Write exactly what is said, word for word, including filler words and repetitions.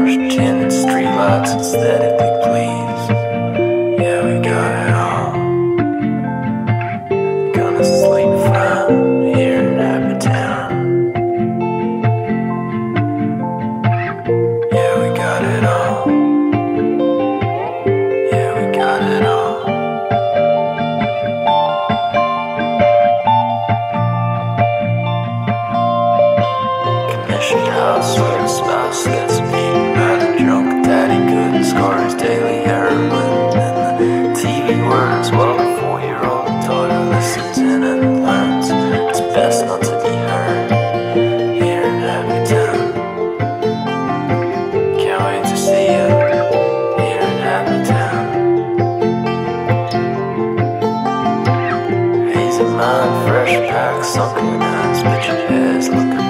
Porsche, tinted streetlights, aesthetically pleased. Yeah, we got it all. Gonna sleep fine here in Happy Town. Yeah, we got it all. Yeah, we got it all. Commission house where the spouse gets beaten by the drunk daddy, couldn't score his daily heroin. And the T V words while the four-year-old daughter listens in and learns it's best not to be heard here in Happy Town. Can't wait to see you here in Happy Town. Hazy mind, fresh pack, sunken eyes, pictured heads looking